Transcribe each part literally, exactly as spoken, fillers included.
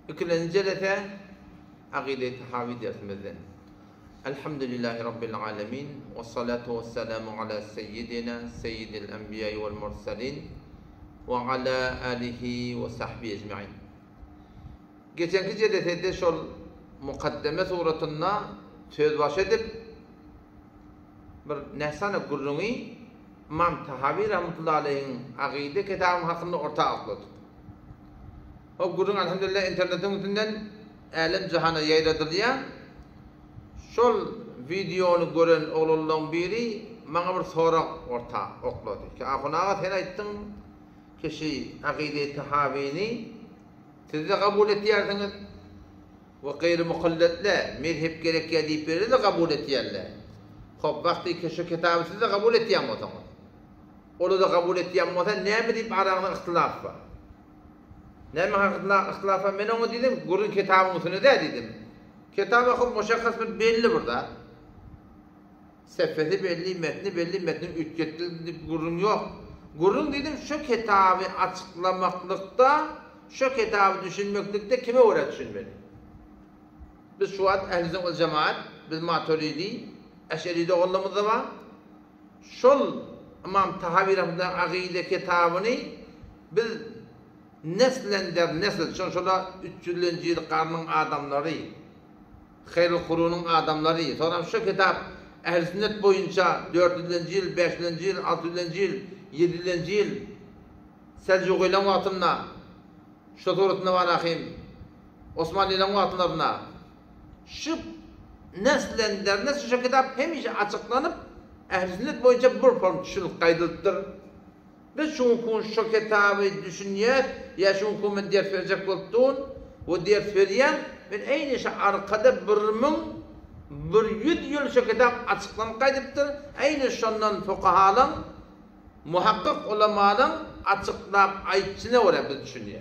İkinci celete akide-i tahavi dersimizden. Elhamdülillahi Rabbil alemin. Ve salatu ve selamu ala seyyidina seyyidil enbiyayı vel mursalin ve ala alihi ve sahbihi ecma'in. Geçenki celetede şol mukaddeme suratına söz baş edip bir nehsan-ı gurruni İmam Tahavi rahmetullahi aleyhin akide kitabı hakkında orta atladık. O gurrun elhamdülillah internetin üstünden alem cihana yayradılıyor. Şol videonu gören oğlundan biri bana bir soru orta okladı. Ki akunağa sen ayttın kişi akide-i tahavini siz de kabul ettiyersiniz ve gayri mukalletle mezhep gerekiyor deyip verir de kabul ettiyerler. Hop vakti ki şu kitabı siz de kabul ettiyem o zaman. Onu da kabul ettiyem o zaman ne mi deyip arasında ihtilaf var. Ne mi ihtilaf var? Ben onu dedim, gurun kitabın üstüne de dedim. Kitabı akıl muşakkası belli burada. Seffeti belli, metni belli, metnin ücretli gurun yok. Gurun dedim şu kitabı açıklamaklıkta, şu kitabı düşünmeklikte kime uğra düşünmeli? Biz şu an ehl-i vel cemaat, biz Maturidi, Eş'eride oğlumuzda var. Şol İmam Tahavi rahmetullahi akide kitabını biz neslender nesl, şun şola üç yüzüncü yıl karnın adamları, Hayrul Kurun'un adamları, sonra şu kitap ehl-i sünnet boyunca dört yüzüncü yıl, beş yüzüncü yıl, altı yüzüncü yıl, yedi yüzüncü yıl Selçuklu'yla vatınla, şu tuğrutuna var ahim, Osmanlı'yla vatınlarına, şu neslender nesl şu kitap hemişe açıklanıp ehl-i sünnet boyunca bir form düşünüp kaydılıptır. Biz şunkun şu kitabı düşünüyor, ya şunkun ben ders verecek olduğun, o ders veriyen, ben aynı şey arkada birmin, bir yüz yıl şu kitap açıklanıp kaydıptır. Aynı şundan fukahalın, muhakkak ulamaların açıklayıp ayetçine oraya biz düşünüyor.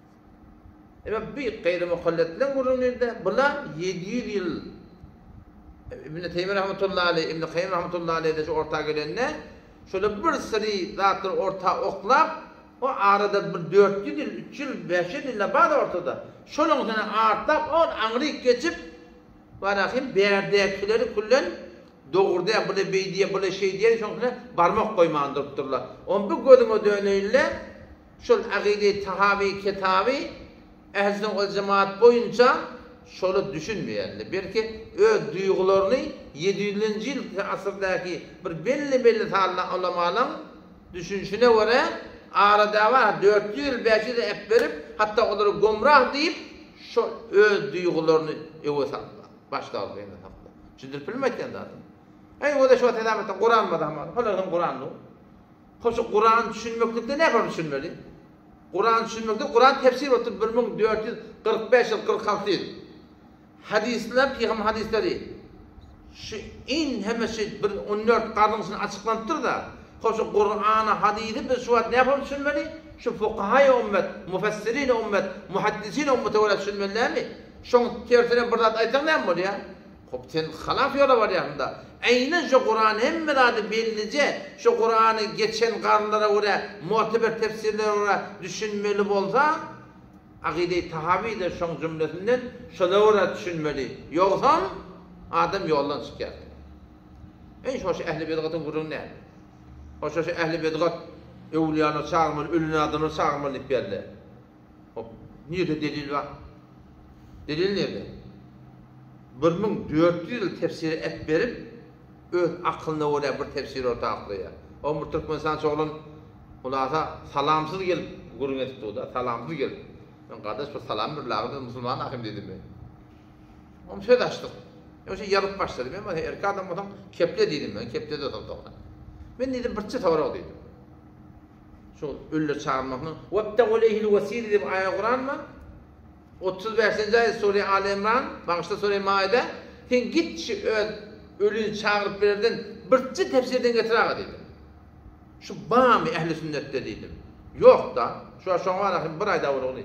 Ama bir gayrimuhalletlen görünüyordu. Bunlar yedi yüz yıl İbn-i Teymiye rahmetullahi aleyh, İbn-i Kayyum rahmetullahi aleyh de şu orta gelenine şöyle bir sürü zatır orta oklap o arada bir dört yüz yıl, üç yıl, beş yıl ile bağlı ortada. Şöyle ona artlap on anrik geçip barakim berdekileri kullen doğurdu ya böyle bey diye böyle şey diye şöyle parmak koymandırıptırlar. On bu gözüme döneyle şöyle akide-i tahavi kitabı ehl-i vel cemaat boyunca şöyle düşünmeyenler. Belki ö duygularını yedi yüzüncü yıl asırdaki bir belli belli sağlanan ulamaların düşünüşüne göre arada var dört yüz yıl beş yüz yıl hep verip hatta onları gumrah deyip şu ö duygularını eve saklar. Başta aldı yine saklar. Çünkü bilmekten zaten. Ey o da şu tedavette Kur'an mı da ama? Hala Kur'an'dı. Hoş Kur'an düşünmeklikte ne yapar düşünmeli? Kur'an düşünmekte Kur'an tefsir otur bir bin dört yüz kırk beş yıl kırk altı yıl. Hadisler, peygamber hadisleri şu in hemesi bir on dört karnımızın açıklanıptır da şu Kur'an'ı, hadisi biz şu an ne yapalım düşünmeli? Şu fukahay ümmet, müfessirin ümmet, muhaddisin ümmeti öyle düşünmeliler mi? Şunun tersine bir zat aytan ne mi var ya? Sen halaf yola var yanında. Aynen şu Kur'an hem miradı bellice şu Kur'an'ı geçen karnlara öyle muteber tefsirlere öyle düşünmeli olsa akide-i tahavi de şun cümlesinden şöyle öyle düşünmeli. Yoksa adam yoldan çıkar. En hoş ehli bid'atın gururun ne? Hoş hoş ehli bid'at evliyanı çağırmalı, ölünün adını çağırmalı derler. Hop, niye de delil var? Delil nerede? bir bin dört yüz yıl tefsiri et verip öz aklına oraya bir tefsir orta aklıyor. O bir Türkmenistan çoğulun ulasa salamsız gelip gurun etip da salamsız gelip. Ben kardeş bu salam bir lağıda Müslüman ahim dedim ben. Onu söz açtık. O şey yarıp başladım. Ben erkek adam adam keple dedim ben. Keple de oturdum. Ben dedim bir çıt hava dedim. Şu ölüler çağırmakla. وَابْتَغُوا لَيْهِ الْوَسِيلِ dedim ayet Kur'an mı? otuz beşinci ayet Sure Ali İmran, başta Sure Maide. Sen git şu ölünü çağırıp verdin. Bir çıt tefsirden getir ağa dedim. Şu bana mı ehl-i sünnette dedim. Yok da. Şu an şuna var bir ayda var onu.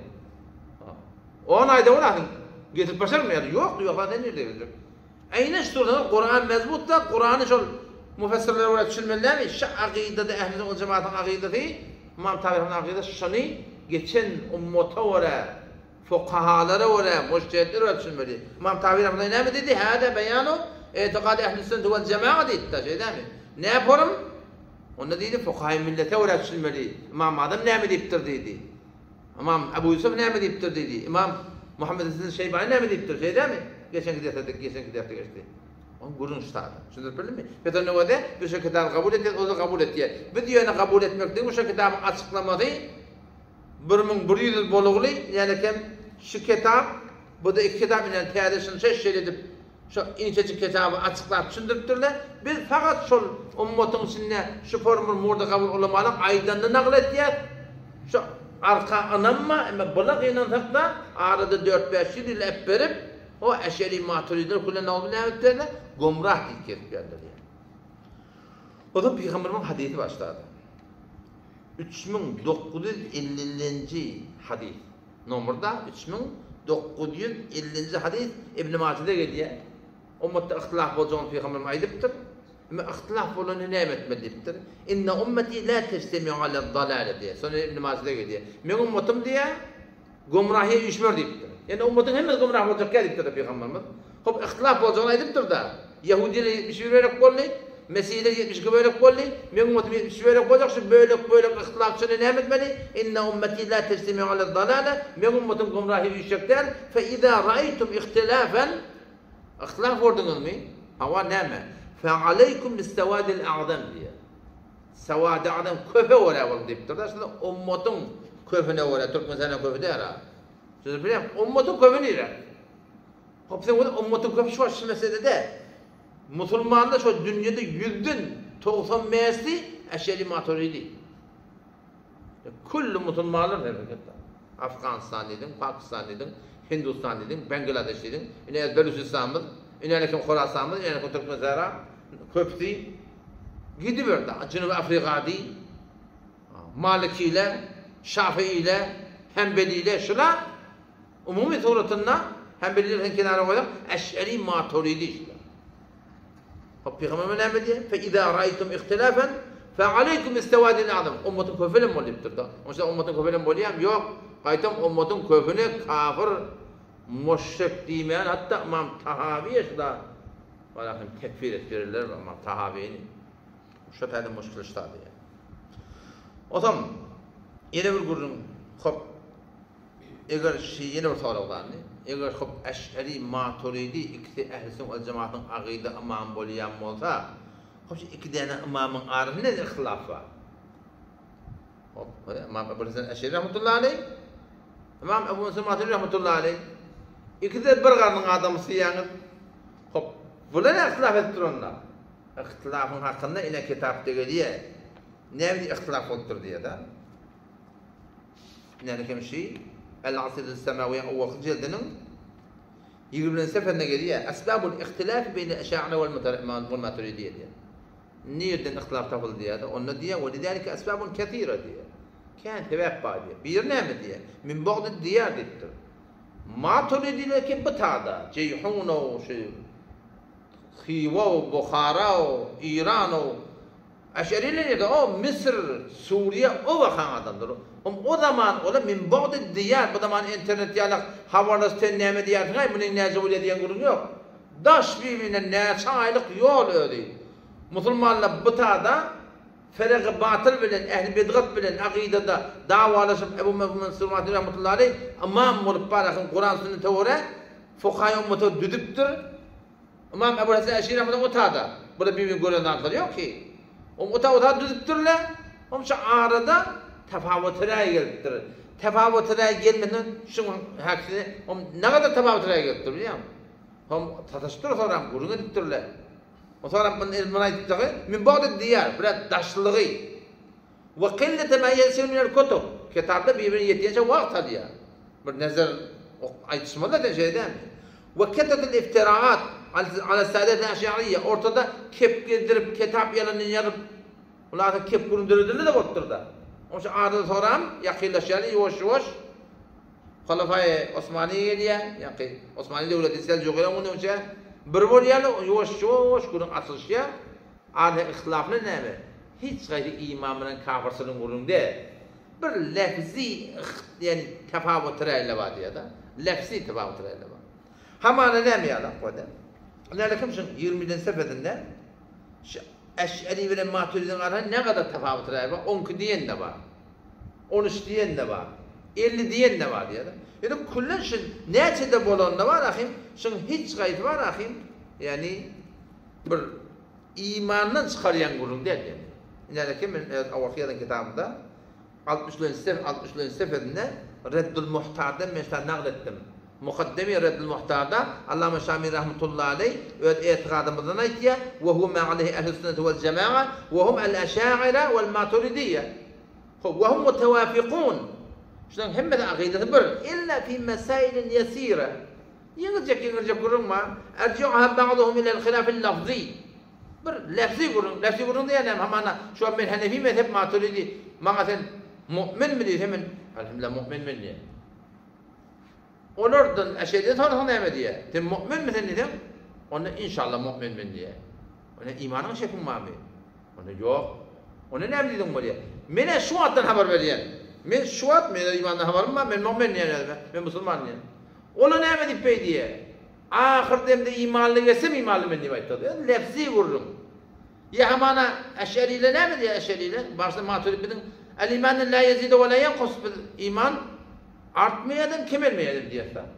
on ayda var getirip başar mı yani? Yok diyor falan denir diyor. Aynen şu durumda Kur'an mezbut da Kur'an'ı şu müfessirlere olarak düşünmeliler mi? Şu akidede ehl-i vel cemaatın akidesi İmam Tahavi'nin akidesi şunu geçen ümmete göre fuqahalara göre, müştehitler ölçülmeli. İmam Tahavi rahmetullahi ne dedi? Hâde beyanu itiqad ehl-i sünnet vel cema'a dedi da şey değil mi? Ne yaparım? Onda dedi fuqaha-i millete ölçülmeli. İmam Adam ne mi deyiptir dedi. İmam Ebu Yusuf ne mi deyiptir dedi. İmam Muhammed Hasan Şeybani ne mi deyiptir şey değil mi? Geçen giderdik, geçen giderdik geçti. On gurun ustadı. Şunu bilin mi? Beton ne vade? Bu şu kitabı kabul etti, o da kabul etti. Bu diyene kabul etmek değil, bu şu kitabın açıklamadı. bir bin bir yüz boluğlu, yani hem şu kitap, bu da iki kitap ile tiyadesini seçşel edip, şu inçecik kitabı açıklayıp düşündürttürler. Biz fakat şu ummatın içinde şu formül murda kabul olamalı, aydanını naklettiler. Şu arka anamma, ama bula inansak da arada dört beş yıl ile hep verip, o eşeri maturidiler kullan olmalı neymetlerine gomrah dikkat geldiler. O da Peygamber'in hadisi başladı. üç bin dokuz yüz ellinci hadis. Nomurda üç bin dokuz yüz ellinci hadis İbn Mace'de geliyor. Ummatta ihtilaf olacağını Peygamber'im aydıptır. Ama ihtilaf olanı ne etmelidir? İnne ummeti la testemi'u ala dalale diye. Sonra İbn Mace'de geliyor. Men ummatim diye gomrahiye düşmür deyiptir. Yani ummatin hemen gomrah olacak deyiptir Peygamberimiz. Hop ihtilaf olacağını aydıptır da. Yahudiler yetmiş bir vererek bolli, Mesihler yetmiş iki vererek bolli, men ummatim yetmiş bir vererek olacak, şu böyle böyle ihtilafçını ne etmeli? İnne ummeti la testemi'u ala dalale, men ummatim gomrahiye düşecek değil. Fe izâ ra'aytum ihtilafen, ihtilaf ordunuz mu? Hava neme? Fe aleykum bis-sevâdil a'zam diye. Sevâd-i a'zam köfe oraya oldu deyiptir. Aslında ummatin köfene oraya, Türk mesela köfe değil ha. Siz bileyim, ummatin köfe neyre? Hopsen o da ummatin köfe şu var şu meselede de. Müslümanlar şu dünyada yüzden doksan beşi eşeri maturidi. Kullu Müslümanlar harekette. Afganistan dedim, Pakistan dedim, Hindistan dedim, Bangladeş dedim, yine Belucistan'ımız, yine kim Khorasan'ımız, yine kim Türk mesela köpti. Gidiverdi. Cənubi Afrika değil. Maliki ile, Şafii ile, Hanbeli ile şuna umumi suratında Hanbelilerin kenara koyalım. Eş'ari maturidi işte. Peygamber ne diyor? Fe izâ ra'aytum ihtilâfen fe aleykum istevâdil a'zam. Ummatın köfele mi oluyuptur da? Oysa ummatın köfele mi oluyam? Yok. Kaytam ummatın köfene kafir, müşrik demeyen hatta İmam Tahavi'ye şurada Valakin tekfir ettirirler İmam Tahavi'ni. Şu tayda müşkil iştadı yani. O zaman yine bir gurun hop eğer şey yine bir soru var ne? Eğer hop eş'ari maturidi ikisi ehl-i sünnet vel cemaatın akide imam bolayan olsa hop iki tane imamın arasında ne ihtilaf var? Hop İmam Ebu Hasan Eş'ari rahmetullahi aleyh, İmam Ebu Musa Maturidi rahmetullahi aleyh. İkisi de bir karnın adamı siyanız. Hop bunlar ne ihtilaf ettir onlar? İhtilafın hakkında yine kitapta geliyor. Ne bir ihtilaf oldur diye de. Yani kim şey? El-Asir-i Semaviye Avvakı cildinin yirminci seferine geliyor. Esbabul ihtilaf beyni eşâ'na vel maturidiye diye. Nereden ihtilaf tapıldı diye de. Onu diye. Ve lidâlike esbabun kethîre diye. Kân tebep bağ diye. Bir ne mi diye? Min ba'd diyar dittir. Maturidiler ki bıtada. Ceyhun o şey. Xiva o, Bukhara o, İran o. Eş'ariler de o Mısır, Suriye o vakan adamdır. O zaman o da min ba'd diyar. Bu zaman internet yalak havarlasın neme diyar. Ngay bunun ne zavul ediyen kurun yok. Daş birbirine ne aylık yol ödü. Müslümanlar bıtada ferag batıl bilen, ehl-i bidgat bilen, akidede davalaşıp Ebu Mansur Maturidi rahmetullahi aleyh imam olup barakın Kur'an sünnete göre fukaha ümmeti düdüptür. İmam Ebu Hasan Eş'ari rahmetullahi otada. Burada birbirini gören adlar yok ki. O ota ota düdüptürler. Onun şu arada tefavutlara geliptir. Tefavutlara gelmeden şu haksini ne kadar tefavutlara geliptir biliyor musun? Hem tatıştır sonra kurun ediptirler. O sonra bunun ilmine ediptir. Min ba'd diyar, biraz daşlığı. Ve qillete ma yelsir minel kutub. Kitapta birbirine yetiyince vakt alıyor. Bir nazar aytışmalar da şeyden. Ve kettetel iftiraat ala saadet eş'ariyye. Ortada kep gezdirip, kitap yalanını yarıp, onlarda kep kurundurduğunu da bottur da. Onun için arada soram, yakınlaşanı yavaş yavaş Halifai Osmaniye geliyor. Yani Osmaniye devleti Selçuklu'ya onun için bir bölüyorlar, yavaş yavaş kurun açılışıya. Arada ihtilaflı ne mi? Hiç gayrı imamının kafirsinin kurun değil. bir lafzi yani tefavut rayla var diye da. Lafzi tefavut rayla var. Hamana ne mi yalan koydu? Nelekim şun yirmiden sefedinde Eş'ari ve Maturidi'nin arasında ne kadar tefavut rayla var? on iki diyen de var. on üç diyen de var. elli diyen de var diye da. Yani kullan şun neçede bolan da var ahim. Şun hiç gayet var ahim. Yani bir imandan çıkarıyan gurun değil yani. Nelekim ben Avafiya'nın kitabında altmışlı seferinde Reddül Muhtar'da mesela naklettim. Mukaddemi Reddül Muhtar'da Allame Şamil rahmetullahi aleyh ve itikadımızdan aytiye ve hum aleyhi ehl-i sünnet vel cema'a ve hum el-eşâ'ira vel maturidiyye ve hum mutevafikun. Şunun hem de akideti bir illa fi mesailin yesire yengilcek yengilcek kurulma erci'uha ba'duhum ila'l khilafil lafzi bir lafzi kurun lafzi kurun diye yani hamana şu an ben Hanefi mezhep maturidi mağaten mu'min mi diye hemen elhamdülillah mu'min mi diye onlardan eşeğde tanıhan ne diye sen mu'min mi sen dedim onu inşallah mu'min mi diye ona imanın şeklin var mı onu yok onu ne dedim bu diye mene şu attan haber veriyen men şu at mene imandan haberim var ben mu'min diye ben Müslüman diye ona ne edip bey diye ahir demde imanlı gesem imanlı men diye aytadı lafzi vururum ya hamana eşeriyle ne mi diye eşeriyle başta Maturidi'nin el iman la yezid ve la yanqus iman artmayadım kemelmeyedim diye da.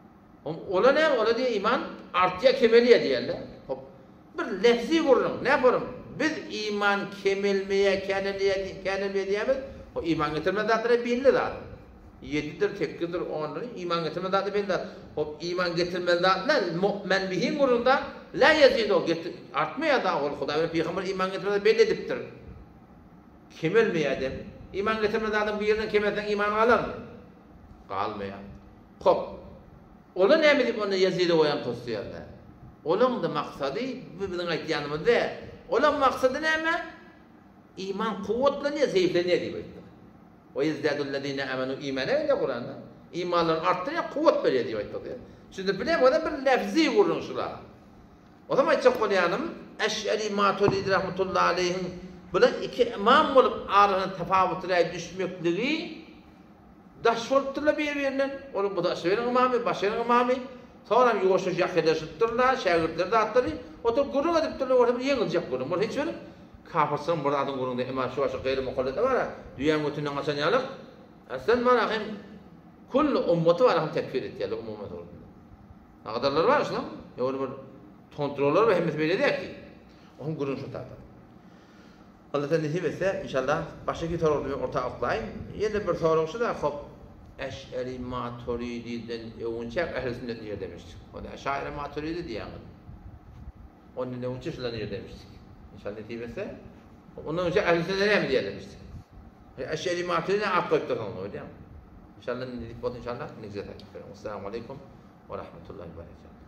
Ola ne? Ola diye iman artıya kemeliye diyorlar. Hop. Bir lafzi vururum. Ne yaparım? Biz iman kemelmeye, keneliye, keneliye diyemez. O iman getirme zatları belli zaten. Yedidir, tekkidir, onları iman getirme zatı belli zaten. Hop iman getirme zatlar mu'men bihim vurunda la yezid o artmaya da ol Huda ve Peygamber iman getirme belli ediptir. Kemelmeyedim. İman getirme zatın bir yerden kemelden iman alır mı? Kalmaya. Hop. Ola ne mi deyip onu Yazid'e oyan kostuyarlar. Olan da maksadı bizim aytyanımızda. Olan maksadı ne mi? İman kuvvetleniyor, zayıfleniyor diye aytlar. O yezdâdullezîne amenu imane öyle Kur'an'da. İmanların arttırıyor, kuvvet veriyor diye aytlar. Şimdi bileyim o da bir lafzi vurun şular. O zaman çok konuyanım Eş'ari Maturidi rahmetullahi aleyhin böyle iki imam olup arasında tefavutlara düşmekliği daşvoltturlar birbirinden. Onu bu da söyleyen imamı, başlayan imamı. Sonra yoğuşuş yaklaştırırlar, şagirdler de atları. Otur gurur ediptirler, orada bir yengilcek gurur. Orada hiç öyle kafarsın burada adın gururunda imam şu aşağı gayri mukallede var ya. Dünyanın götünden açan yalık. Aslında var akım kullu ummeti var akım tekfir et yalı ummet olur. Ne kadarlar var İslam? Ya orada bir kontroller ve hemmet böyle değil ki. Onun gururun şu tarafta. Allah'tan nasip etse inşallah başka soruları ortaya oklayayım. Yine bir sorusu da hop Eş'ari Maturidi'den övünçek ehl-i sünnet diye demiştik. O da Eş'ari Maturidi diye anladım. Onun ne övünçek şundan diye demiştik. İnşallah nasip etse ondan önce ehl-i sünnet'e mi diye demiştik. Eş'ari Maturidi'den aklıkta kalma öyle mi? İnşallah ne dedik bu inşallah ne güzel takip edelim. Esselamu Aleyküm ve Rahmetullahi ve Berekatuhu.